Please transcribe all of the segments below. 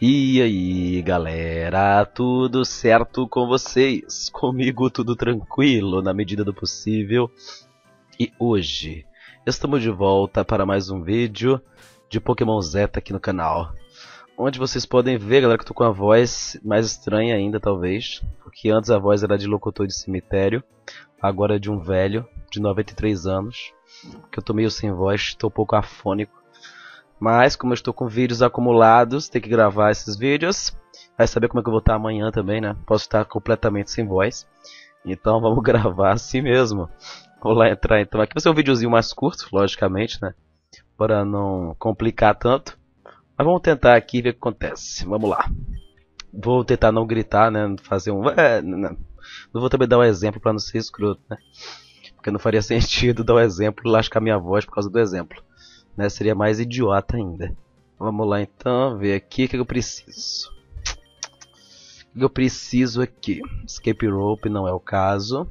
E aí, galera, tudo certo com vocês? Comigo tudo tranquilo na medida do possível. E hoje estamos de volta para mais um vídeo de Pokémon Zeta aqui no canal. Onde vocês podem ver, galera, que eu tô com a voz mais estranha ainda, talvez. Porque antes a voz era de locutor de cemitério, agora é de um velho de 93 anos. Que eu tô meio sem voz, tô um pouco afônico. Mas, como eu estou com vídeos acumulados, tem que gravar esses vídeos. Vai saber como é que eu vou estar amanhã também, né? Posso estar completamente sem voz. Então vamos gravar assim mesmo. Vou lá entrar então. Aqui vai ser um videozinho mais curto, logicamente, né? Para não complicar tanto. Mas vamos tentar aqui ver o que acontece. Vamos lá. Vou tentar não gritar, né? Fazer um... não vou também dar um exemplo para não ser escroto, né? Porque não faria sentido dar um exemplo e lascar minha voz por causa do exemplo. Né, seria mais idiota ainda. Vamos lá então, ver aqui o que eu preciso. O que eu preciso aqui? Escape Rope não é o caso.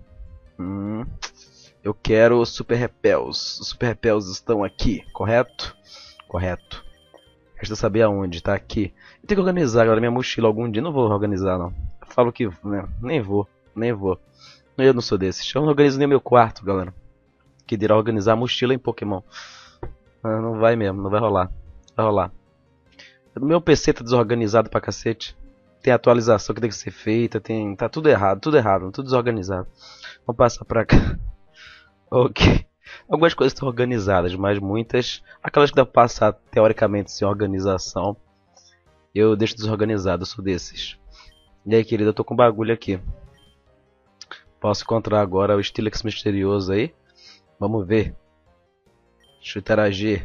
Eu quero Super Repels. Os Super Repels estão aqui, correto? Correto. Resta saber aonde, tá aqui. Eu tenho que organizar agora minha mochila algum dia. Não vou organizar não. Eu falo que né, nem vou. Eu não sou desses. Eu não organizo nem meu quarto, galera. Que dirá organizar a mochila em Pokémon. Não vai mesmo, não vai rolar. Vai rolar. O meu PC tá desorganizado pra cacete. Tem atualização que tem que ser feita, tá tudo errado, tudo desorganizado. Vamos passar pra cá. Ok. Algumas coisas estão organizadas, mas muitas, aquelas que dá pra passar teoricamente sem organização, eu deixo desorganizado, eu sou desses. E aí, querido, eu tô com um bagulho aqui. Posso encontrar agora o Steelix misterioso aí? Vamos ver. Deixa eu interagir.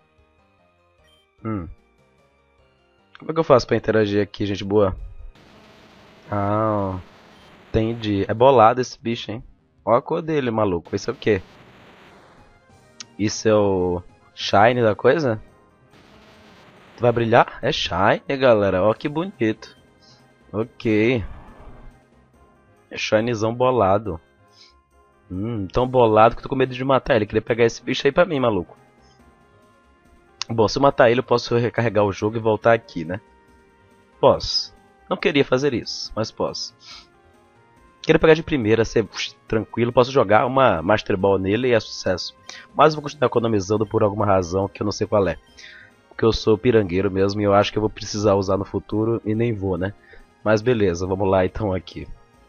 Como é que eu faço pra interagir aqui, gente boa? Ah, entendi. É bolado esse bicho, hein? Olha a cor dele, maluco. Isso é o quê? Isso é o Shine da coisa? Vai brilhar? É Shine, galera. Olha que bonito. Ok. É Shinezão bolado. Tão bolado que eu tô com medo de matar ele. Queria pegar esse bicho aí pra mim, maluco. Bom, se eu matar ele eu posso recarregar o jogo e voltar aqui, né? Posso. Não queria fazer isso, mas posso. Queria pegar de primeira, ser tranquilo. Posso jogar uma Master Ball nele e é sucesso. Mas eu vou continuar economizando por alguma razão que eu não sei qual é. Porque eu sou pirangueiro mesmo e eu acho que eu vou precisar usar no futuro e nem vou, né? Mas beleza, vamos lá então aqui.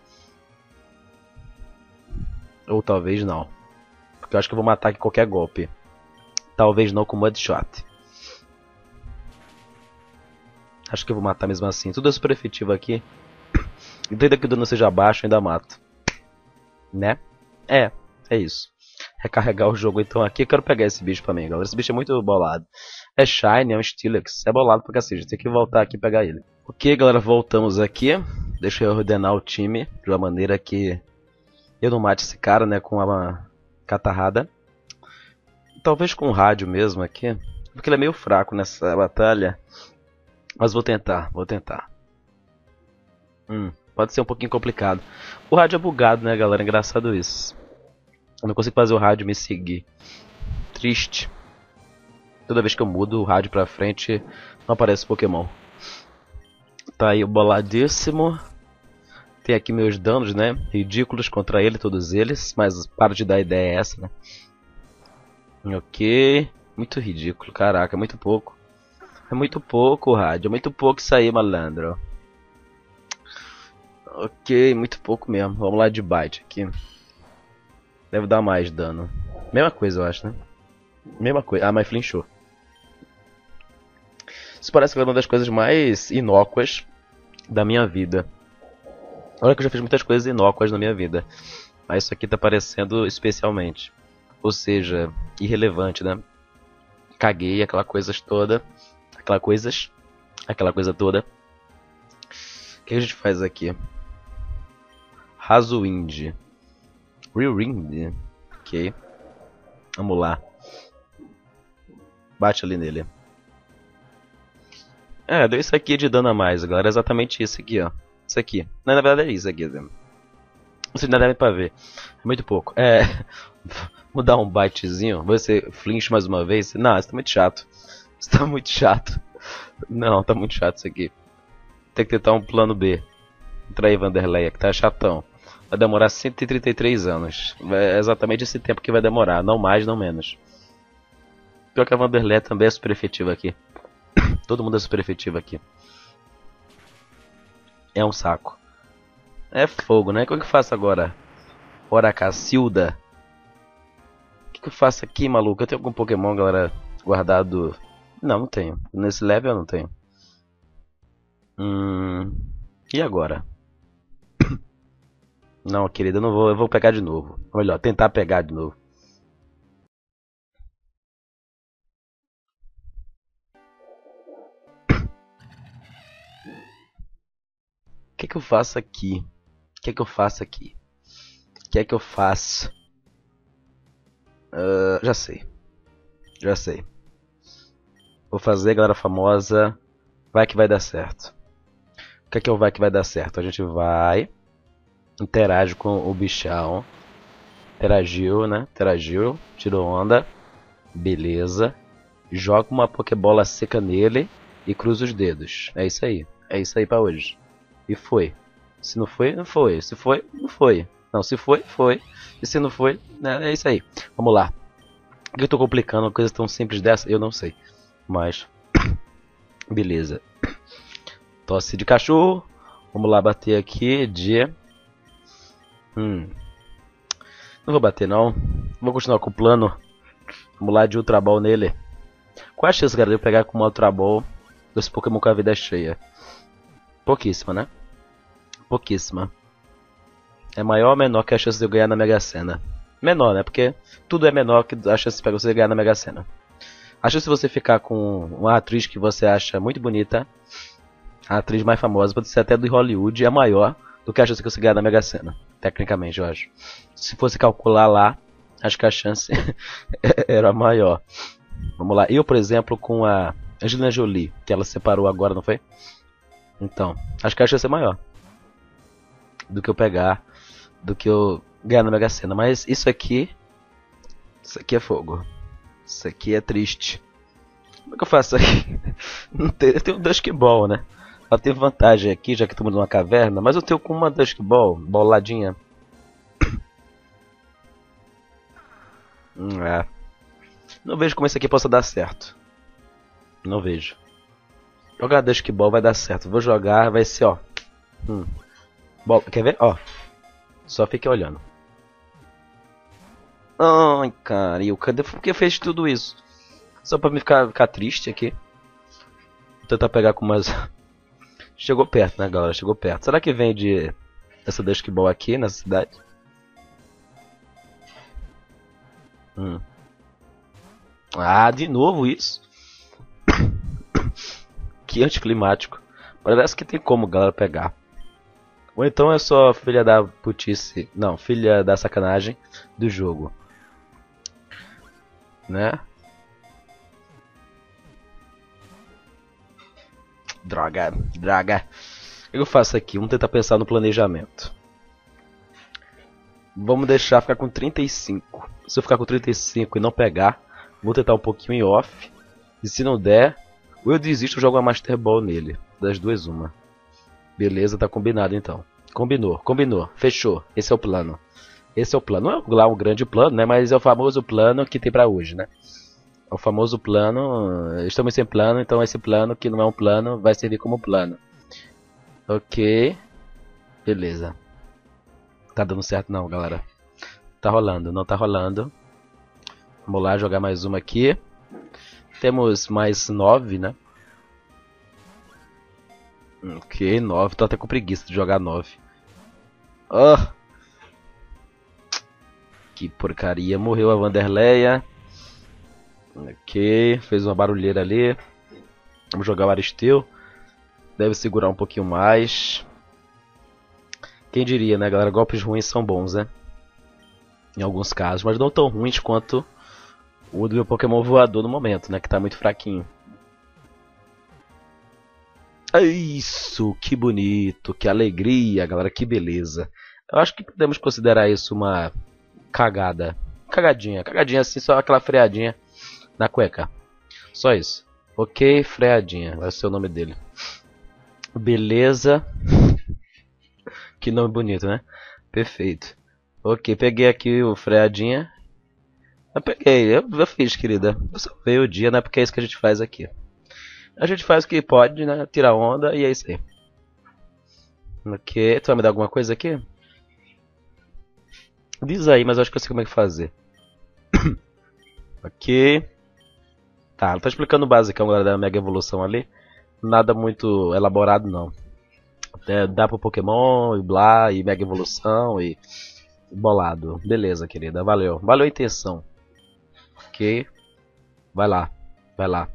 Ou talvez não. Porque eu acho que eu vou matar aqui qualquer golpe. Talvez não com Mudshot. Acho que eu vou matar mesmo assim. Tudo é super efetivo aqui. E desde que o dano seja baixo, eu ainda mato. Né? É isso. Recarregar o jogo então aqui. Eu quero pegar esse bicho pra mim, galera. Esse bicho é muito bolado. É Shine, é um Steelix. É bolado pra cacete. Tem que voltar aqui e pegar ele. Ok, galera. Voltamos aqui. Deixa eu ordenar o time. De uma maneira que eu não mate esse cara, né? Com uma catarrada. Talvez com o rádio mesmo aqui. Porque ele é meio fraco nessa batalha. Mas vou tentar. Pode ser um pouquinho complicado. O rádio é bugado, né, galera? Engraçado isso. Eu não consigo fazer o rádio me seguir. Triste. Toda vez que eu mudo o rádio pra frente, não aparece Pokémon. Tá aí o boladíssimo. Tem aqui meus danos, né? Ridículos contra ele, todos eles. Mas para de dar ideia é essa, né? Ok. Muito ridículo, caraca, é muito pouco. É muito pouco, rádio. É muito pouco isso aí, malandro. Ok, muito pouco mesmo. Vamos lá de bite aqui. Deve dar mais dano. Mesma coisa, eu acho, né? Mesma coisa. Ah, mas flinchou. Isso parece que é uma das coisas mais inócuas da minha vida. Olha que eu já fiz muitas coisas inócuas na minha vida. Mas isso aqui tá parecendo especialmente. Ou seja, irrelevante, né? Caguei aquela coisa toda. Aquela coisa toda. O que a gente faz aqui? Razowind. Rewind. Ok. Vamos lá. Bate ali nele. Deu isso aqui de dano a mais, galera. É exatamente isso aqui, ó. Isso aqui. Não, na verdade é isso aqui. Vocês não devem pra ver. É muito pouco. Vou dar um bitezinho. Você flinch mais uma vez. Não, isso tá muito chato. Não, tá muito chato isso aqui. Tem que tentar um plano B. Entra aí, Vanderleia, que tá chatão. Vai demorar 133 anos. É exatamente esse tempo que vai demorar. Não mais, não menos. Pior que a Vanderleia também é super efetiva aqui. Todo mundo é super efetivo aqui. É um saco. É fogo, né? O que eu faço agora? Ora, Cacilda. O que eu faço aqui, maluco? Eu tenho algum Pokémon, galera, guardado? Não, não tenho. Nesse level eu não tenho. E agora? Não, querida, eu não vou. Eu vou pegar de novo. Ou melhor, tentar pegar de novo. O que eu faço aqui? O que eu faço aqui? O que eu faço? Já sei. Já sei. Vou fazer, galera famosa. Vai que vai dar certo. O que é o vai que vai dar certo? A gente vai. Interage com o bichão. Interagiu, né? Interagiu. Tirou onda. Beleza. Joga uma Pokébola seca nele. E cruza os dedos. É isso aí. É isso aí pra hoje. E foi. Se não foi, não foi. Se foi, não foi. Não, se foi, foi. E se não foi, né, é isso aí. Vamos lá. Por que eu tô complicando uma coisa tão simples dessa? Eu não sei. Mas. Beleza. Tosse de cachorro. Vamos lá bater aqui de. Não vou bater não. Vou continuar com o plano. Vamos lá de Ultra Ball nele. Qual a chance, galera, de eu pegar com uma Ultra Ball desse Pokémon com a vida cheia? Pouquíssima, né? Pouquíssima. É maior ou menor que a chance de eu ganhar na Mega Sena? Menor, né? Porque tudo é menor que a chance de você ganhar na Mega Sena. A chance de você ficar com uma atriz que você acha muito bonita, a atriz mais famosa, pode ser até do Hollywood, é maior do que a chance de você ganhar na Mega Sena. Tecnicamente, eu acho. Se fosse calcular lá, acho que a chance era maior. Vamos lá. Eu, por exemplo, com a Angelina Jolie, que ela separou agora, não foi? Então, acho que a chance é maior do que eu pegar, do que eu ganhar na Mega Sena. Mas isso aqui é fogo. Isso aqui é triste. Como é que eu faço aqui? Não tem, eu tenho um Dusk Ball, né? Ela tem vantagem aqui, já que estamos numa caverna. Mas eu tenho com uma Dusk Ball, boladinha. É. Não vejo como isso aqui possa dar certo. Não vejo. Jogar Dusk Ball vai dar certo. Vou jogar, vai ser, ó. Bola. Quer ver? Ó. Só fique olhando. Ai, cara. E o cadê? Por que fez tudo isso? Só pra me ficar triste aqui. Vou tentar pegar com umas. Chegou perto, né, galera? Chegou perto. Será que vem de essa Dusk Ball aqui nessa cidade? Ah, de novo isso? Que anticlimático. Parece que tem como, galera, pegar. Ou então é só filha da putice. Não, filha da sacanagem do jogo. Né? Droga, droga. O que eu faço aqui? Vamos tentar pensar no planejamento. Vamos deixar ficar com 35. Se eu ficar com 35 e não pegar, vou tentar um pouquinho em off. E se não der, ou eu desisto, eu jogo uma Master Ball nele. Das duas, uma. Beleza, tá combinado então. Combinou, fechou. Esse é o plano. Esse é o plano. Não é lá um grande plano, né? Mas é o famoso plano que tem pra hoje, né? É o famoso plano. Estamos sem plano, então esse plano que não é um plano vai servir como plano. Ok. Beleza. Tá dando certo não, galera. Tá rolando, não tá rolando. Vamos lá jogar mais uma aqui. Temos mais 9, né? Ok, 9. Tô até com preguiça de jogar 9. Oh. Que porcaria. Morreu a Vanderleia. Ok, fez uma barulheira ali. Vamos jogar o Aristeu. Deve segurar um pouquinho mais. Quem diria, né, galera? Golpes ruins são bons, né? Em alguns casos, mas não tão ruins quanto o do meu Pokémon voador no momento, né? Que tá muito fraquinho. Isso, que bonito, que alegria, galera, que beleza. Eu acho que podemos considerar isso uma cagada. Cagadinha assim, só aquela freadinha na cueca. Só isso. Ok, freadinha, vai ser o nome dele. Beleza. Que nome bonito, né? Perfeito. Ok, peguei aqui o freadinha. Eu peguei, eu fiz, querida. Eu salvei o dia, né? Porque é isso que a gente faz aqui. A gente faz o que pode, né? Tirar onda e é isso aí. Ok, tu vai me dar alguma coisa aqui? Diz aí, mas eu acho que eu sei como é que fazer. Ok. Tá, ela tá explicando o basicão agora da Mega Evolução ali. Nada muito elaborado, não. Dá pro Pokémon e blá, e Mega Evolução e bolado. Beleza, querida, valeu. Valeu a intenção. Ok. Vai lá, vai lá.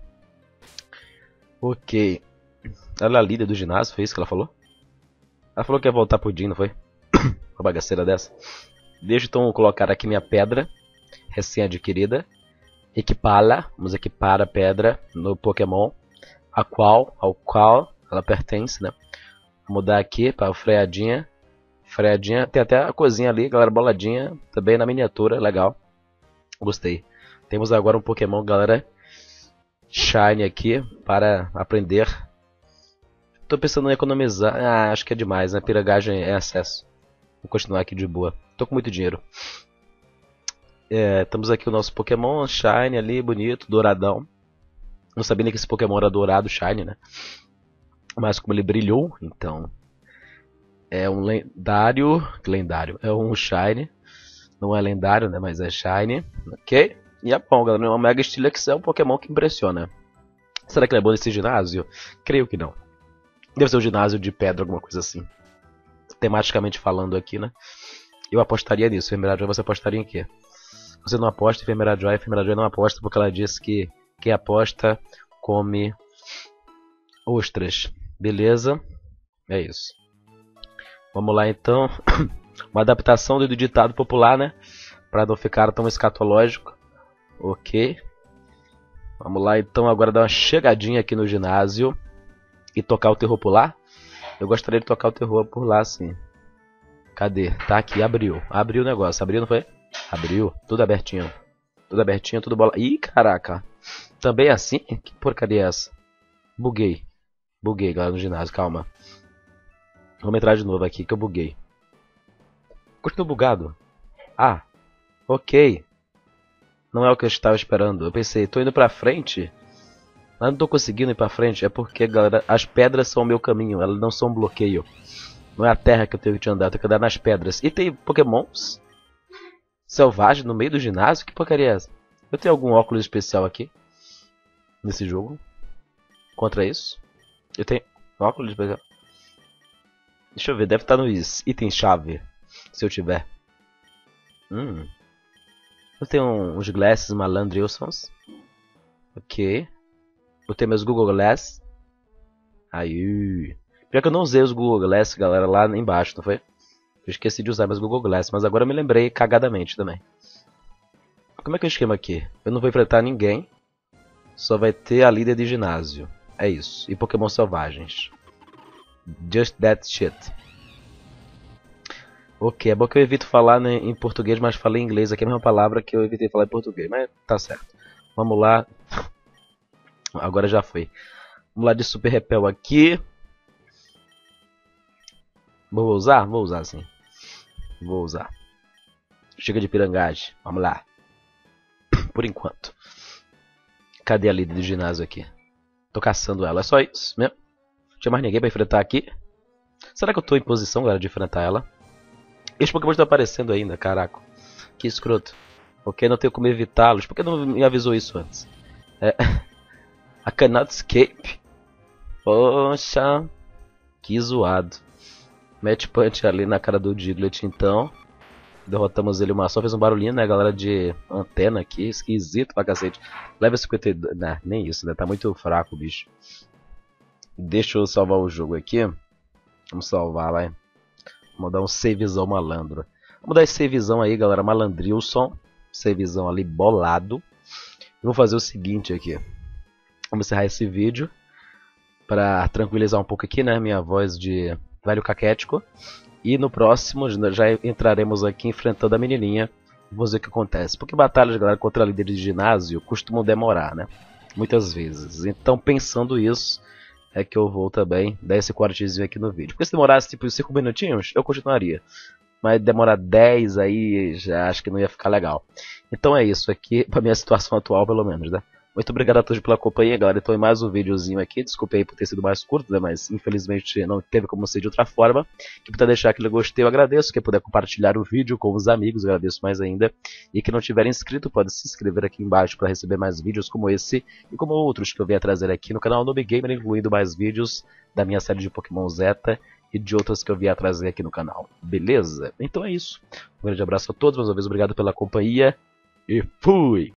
Ok. Ela é a líder do ginásio, foi isso que ela falou? Ela falou que ia voltar pro Jim, não foi? Uma bagaceira dessa. Deixa então eu colocar aqui minha pedra recém-adquirida. Equipá-la, vamos equipar a pedra no Pokémon ao qual ela pertence, né? Vou mudar aqui para freadinha. Freadinha, tem até a cozinha ali, galera, boladinha, também na miniatura, legal. Gostei. Temos agora um Pokémon, galera, Shine aqui para aprender. Tô pensando em economizar. Ah, acho que é demais, né? Pirangagem é excesso. Vou continuar aqui de boa. Tô com muito dinheiro. Temos aqui o nosso Pokémon Shine ali, bonito, douradão. Não sabia nem que esse Pokémon era dourado, Shine, né? Mas como ele brilhou, então... É um lendário... Lendário. É um Shine. Não é lendário, né? Mas é Shine. Ok? E é bom, galera. É uma Mega Steelix é um Pokémon que impressiona. Será que ele é bom nesse ginásio? Creio que não. Deve ser um ginásio de pedra, alguma coisa assim. Tematicamente falando aqui, né? Eu apostaria nisso. Enfermeira Joy, você apostaria em quê? Você não aposta em Enfermeira Joy. Enfermeira Joy não aposta porque ela disse que quem aposta come ostras. Beleza? É isso. Vamos lá então. Uma adaptação do ditado popular, né? Para não ficar tão escatológico. Ok. Vamos lá então agora dar uma chegadinha aqui no ginásio. E tocar o terror por lá. Eu gostaria de tocar o terror por lá, sim. Cadê? Tá aqui, abriu. Abriu o negócio. Abriu, não foi? Abriu. Tudo abertinho. Tudo abertinho, tudo bola. Ih, caraca. Também assim? Que porcaria é essa? Buguei. Buguei, galera, no ginásio. Calma. Vamos entrar de novo aqui, que eu buguei. Continua bugado. Ah, ok. Não é o que eu estava esperando. Eu pensei, tô indo pra frente. Mas não tô conseguindo ir pra frente. É porque, galera, as pedras são o meu caminho. Elas não são um bloqueio. Não é a terra que eu tenho que andar. Eu tenho que andar nas pedras. E tem pokémons selvagens no meio do ginásio? Que porcaria é essa? Eu tenho algum óculos especial aqui? Nesse jogo? Contra isso? Eu tenho óculos especial? Deixa eu ver. Deve estar nos itens chave. Se eu tiver. Eu tenho uns glasses malandrilsons. Ok. Eu tenho meus Google Glass. Aí. Pior que eu não usei os Google Glass, galera, lá embaixo, não foi? Eu esqueci de usar meus Google Glass, mas agora eu me lembrei cagadamente também. Como é que é o esquema aqui? Eu não vou enfrentar ninguém. Só vai ter a líder de ginásio. É isso. E Pokémon selvagens. Just that shit. Ok, é bom que eu evito falar né, em português, mas falei em inglês aqui, a mesma palavra que eu evitei falar em português. Mas tá certo. Vamos lá. Agora já foi. Vamos lá de Super Repel aqui. Vou usar? Vou usar sim. Vou usar. Chega de pirangagem. Vamos lá. Por enquanto. Cadê a líder do ginásio aqui? Tô caçando ela. É só isso mesmo. Não tinha mais ninguém pra enfrentar aqui. Será que eu tô em posição, galera, de enfrentar ela? Esses Pokémon estão aparecendo ainda, caraca. Que escroto. Ok, não tenho como evitá-los. Por que não me avisou isso antes? I cannot escape. Poxa. Que zoado. Match Punch ali na cara do Diglett, então. Derrotamos ele uma só. Fez um barulhinho, né, galera, de antena aqui. Esquisito pra cacete. Level 52. Nah, nem isso, né? Tá muito fraco o bicho. Deixa eu salvar o jogo aqui. Vamos salvar, vai. Vamos dar um savezão malandro. Vamos dar esse savezão aí, galera. Malandrilson. Savezão ali bolado. E vou fazer o seguinte aqui. Vamos encerrar esse vídeo. Pra tranquilizar um pouco aqui, né? Minha voz de velho caquético. E no próximo já entraremos aqui enfrentando a menininha. Vamos ver o que acontece. Porque batalhas, galera, contra líderes de ginásio costumam demorar, né? Muitas vezes. Então, pensando isso, é que eu vou também dar esse cortezinho aqui no vídeo. Porque se demorasse tipo 5 minutinhos, eu continuaria. Mas demorar 10 aí, já acho que não ia ficar legal. Então é isso aqui, pra minha situação atual pelo menos, né? Muito obrigado a todos pela companhia, galera. Então, em mais um videozinho aqui. Desculpe aí por ter sido mais curto, né? Mas infelizmente não teve como ser de outra forma. Quem puder deixar aquele gostei, eu agradeço. Quem puder compartilhar o vídeo com os amigos, eu agradeço mais ainda. E quem não tiver inscrito, pode se inscrever aqui embaixo para receber mais vídeos como esse e como outros que eu venho trazer aqui no canal Noob Gamer, incluindo mais vídeos da minha série de Pokémon Zeta e de outras que eu vier trazer aqui no canal. Beleza? Então é isso. Um grande abraço a todos, mais uma vez obrigado pela companhia e fui!